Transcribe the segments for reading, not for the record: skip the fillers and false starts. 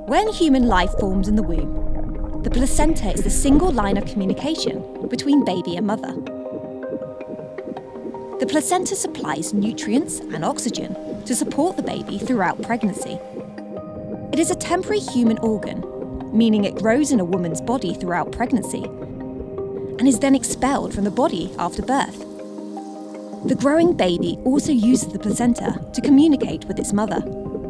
When human life forms in the womb, the placenta is the single line of communication between baby and mother. The placenta supplies nutrients and oxygen to support the baby throughout pregnancy. It is a temporary human organ, meaning it grows in a woman's body throughout pregnancy and is then expelled from the body after birth. The growing baby also uses the placenta to communicate with its mother.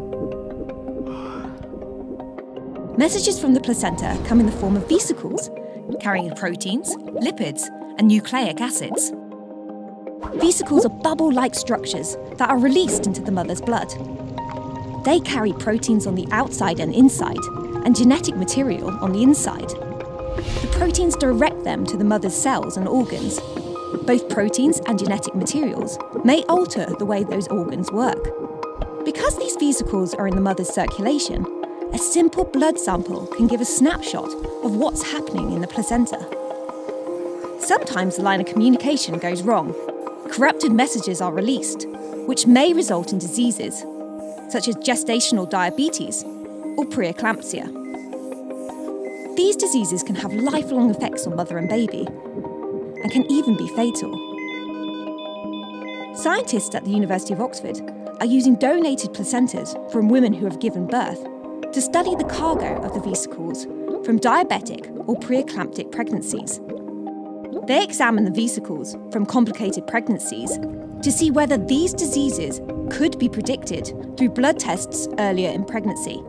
Messages from the placenta come in the form of vesicles, carrying proteins, lipids, and nucleic acids. Vesicles are bubble-like structures that are released into the mother's blood. They carry proteins on the outside and inside, and genetic material on the inside. The proteins direct them to the mother's cells and organs. Both proteins and genetic materials may alter the way those organs work. Because these vesicles are in the mother's circulation, a simple blood sample can give a snapshot of what's happening in the placenta. Sometimes the line of communication goes wrong. Corrupted messages are released, which may result in diseases, such as gestational diabetes or preeclampsia. These diseases can have lifelong effects on mother and baby, and can even be fatal. Scientists at the University of Oxford are using donated placentas from women who have given birth to study the cargo of the vesicles from diabetic or preeclamptic pregnancies. They examine the vesicles from complicated pregnancies to see whether these diseases could be predicted through blood tests earlier in pregnancy.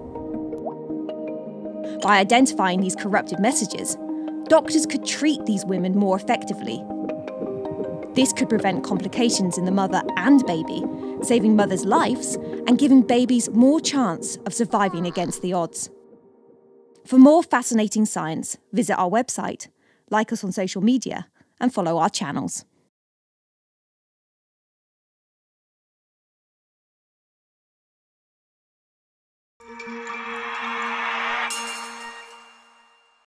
By identifying these corrupted messages, doctors could treat these women more effectively. This could prevent complications in the mother and baby, saving mothers' lives and giving babies more chance of surviving against the odds. For more fascinating science, visit our website, like us on social media, and follow our channels.